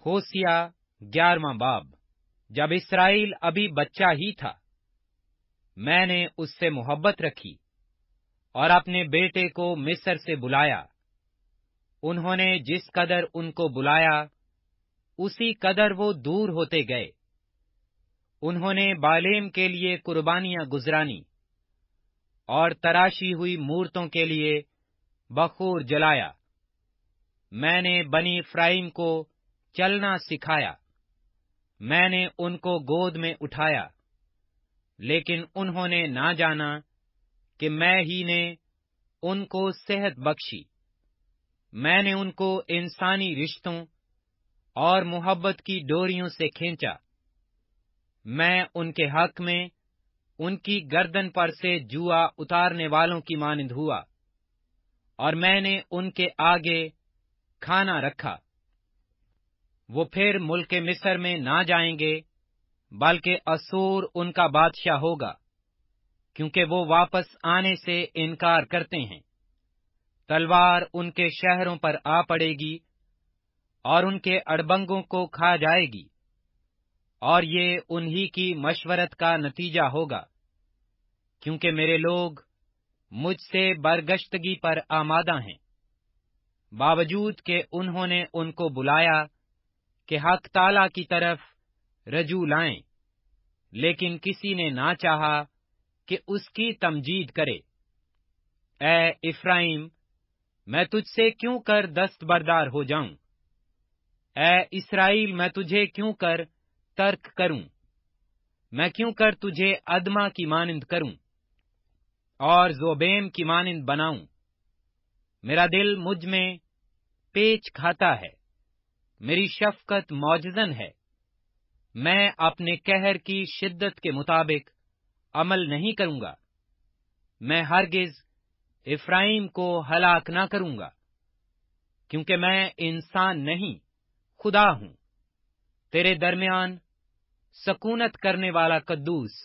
होसिया 11वां बाब। जब इसराइल अभी बच्चा ही था, मैंने उससे मोहब्बत रखी और अपने बेटे को मिस्र से बुलाया। उन्होंने जिस कदर उनको बुलाया, उसी कदर वो दूर होते गए। उन्होंने बालेम के लिए कुर्बानियां गुजरानी और तराशी हुई मूरतों के लिए बखूर जलाया। मैंने बनी इफ्राइम को चलना सिखाया, मैंने उनको गोद में उठाया, लेकिन उन्होंने ना जाना कि मैं ही ने उनको सेहत बख्शी। मैंने उनको इंसानी रिश्तों और मोहब्बत की डोरियों से खींचा। मैं उनके हक में उनकी गर्दन पर से जुआ उतारने वालों की मानिंद हुआ, और मैंने उनके आगे खाना रखा। वो फिर मुल्क मिस्र में ना जाएंगे, बल्कि असूर उनका बादशाह होगा, क्योंकि वो वापस आने से इनकार करते हैं। तलवार उनके शहरों पर आ पड़ेगी और उनके अड़बंगों को खा जाएगी, और ये उन्हीं की मशवरत का नतीजा होगा, क्योंकि मेरे लोग मुझसे बरगश्तगी पर आमादा हैं। बावजूद के उन्होंने उनको बुलाया कि हक ताला की तरफ रजू लाएं, लेकिन किसी ने ना चाहा कि उसकी तमजीद करे। ए इफ्राइम, मैं तुझसे क्यों कर दस्तबरदार हो जाऊं? ए इस्राएल, मैं तुझे क्यों कर तर्क करूं? मैं क्यों कर तुझे अदमा की मानिंद करूं और जोबेम की मानिंद बनाऊं? मेरा दिल मुझ में पेच खाता है, मेरी शफकत मौजज़न है। मैं अपने कहर की शिद्दत के मुताबिक अमल नहीं करूंगा। मैं हरगिज इफ्राइम को हलाक ना करूंगा, क्योंकि मैं इंसान नहीं, खुदा हूं, तेरे दरमियान सकूनत करने वाला कद्दूस,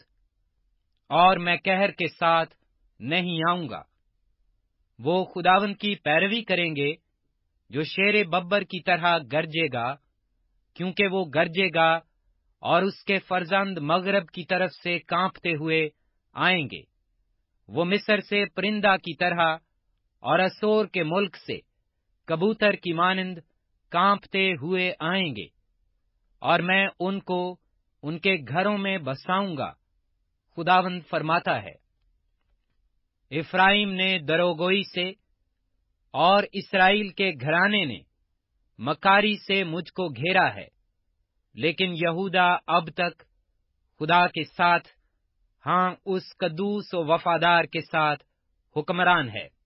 और मैं कहर के साथ नहीं आऊंगा। वो खुदावंद की पैरवी करेंगे, जो शेरे बब्बर की तरह गरजेगा, क्योंकि वो गरजेगा और उसके फर्जंद मगरब की तरफ से कांपते हुए आएंगे। वो मिस्र से परिंदा की तरह और असोर के मुल्क से कबूतर की मानिंद कांपते हुए आएंगे, और मैं उनको उनके घरों में बसाऊंगा, खुदावंद फरमाता है। इफ्राइम ने दरोगोई से और इसराइल के घराने ने मकारी से मुझको घेरा है, लेकिन यहूदा अब तक खुदा के साथ, हाँ, उस कद्दूस व वफादार के साथ हुक्मरान है।